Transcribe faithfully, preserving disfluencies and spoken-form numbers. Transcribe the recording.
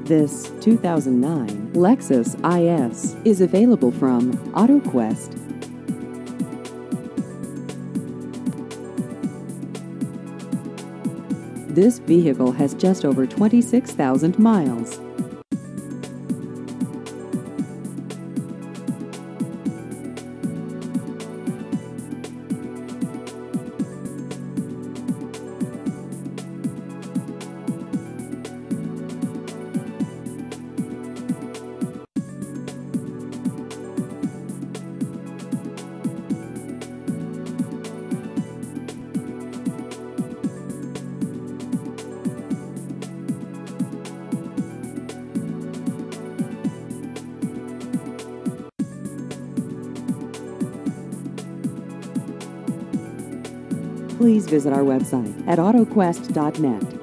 This two thousand nine Lexus I S is available from AutoQuest. This vehicle has just over twenty-six thousand miles. Please visit our website at AutoQuest dot net.